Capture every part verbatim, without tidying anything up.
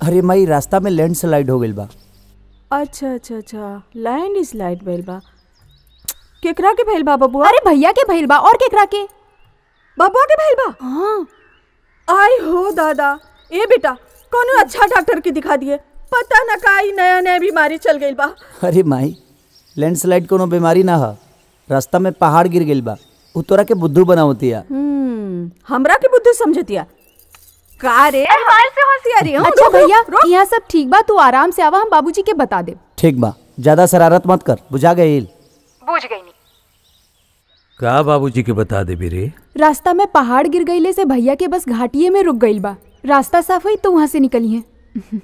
अरे माई रास्ता में लैंडस्लाइड हो गइल बा। अच्छा अच्छा अच्छा लैंड स्लाइड भइल बा। केकरा के भइल बा बबुआ? अरे भैया के भइल बा। और केकरा के? बबुआ के भइल बा। हाँ। आई हो दादा। ए बेटा कोनो अच्छा डॉक्टर के दिखा दिए, पता न का नया नया बीमारी चल गइल बा। अरे माई लैंडस्लाइड कोनो बीमारी ना है, रास्ता में पहाड़ गिर गइल बा, उ तोरा के बुद्धू बनावतिया। हम्म हमरा के बुद्धू समझतिया का रे? हाल से होशियारी। अच्छा भैया यहाँ सब ठीक बा, तू आराम से आवा, हम बाबूजी के बता दे। ठीक बा, ज्यादा शरारत मत कर। बुझा गइल? बुझ गई नी। का बाबूजी के बता दे बेरे? रास्ता में पहाड़ गिर गईले से भैया के बस घाटिये में रुक गइल बा। रास्ता साफ हुई तो वहाँ से निकली है।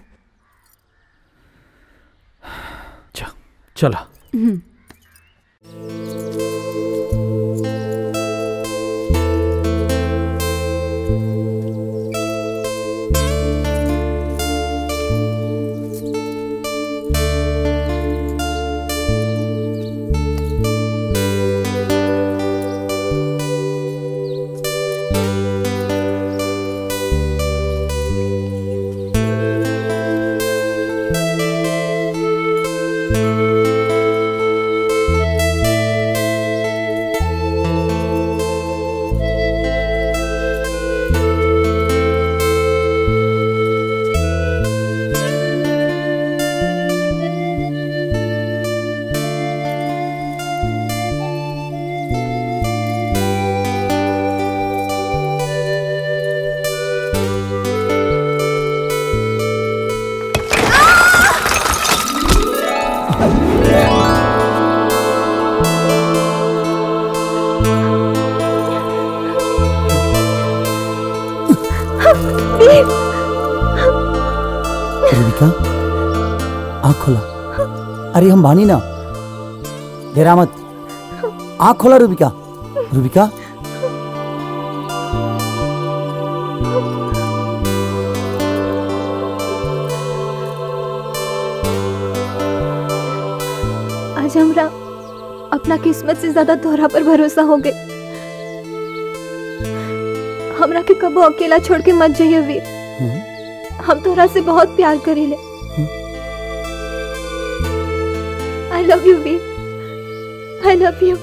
चला। रुबिका आँख खोला। अरे हम बानी ना, डेरा मत। आँख खोला रुबिका। रुबिका आज हमरा अपना किस्मत से ज्यादा तोहरा पर भरोसा हो गए। हमरा के कबो अकेला छोड़ के मत जाइए वीर। हम तोहरा से बहुत प्यार करेले। I love you Veer, I love you.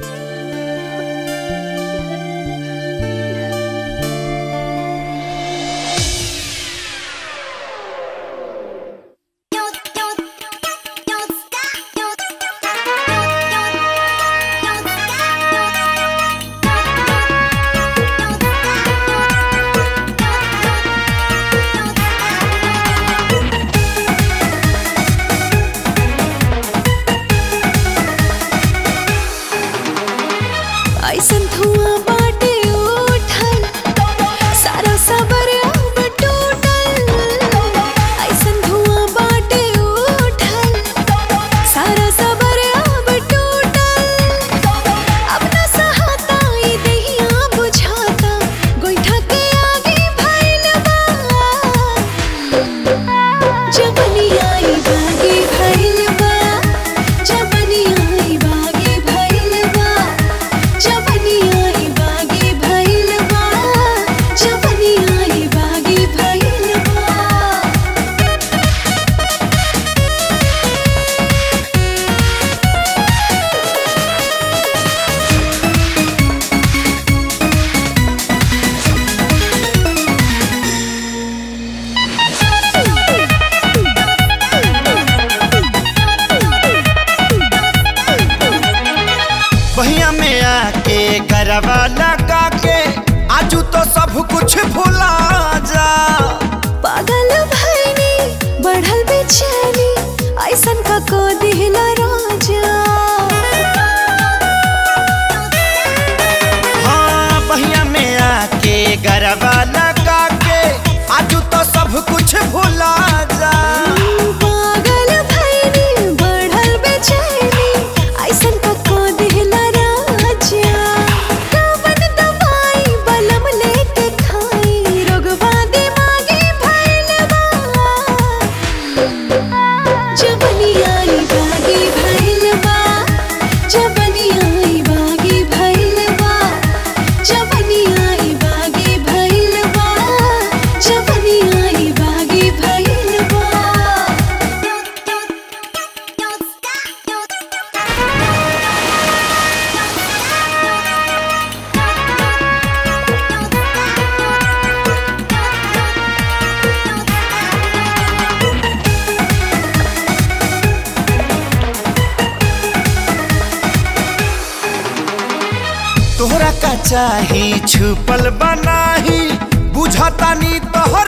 कुछ भुला जा। पागल भइनी बढ़ल बेचैनी ऐसन का को दिला राजा। हाँ बहिया में आके गरबा लगा के आजू तो सब कुछ भुला जा। पागल भइनी बढ़ल बेचैनी ऐसन का को दिला राजा। कवन दवाई बलम लेके खाई रोग चाही छुपल बनाही बुझतानी तोहर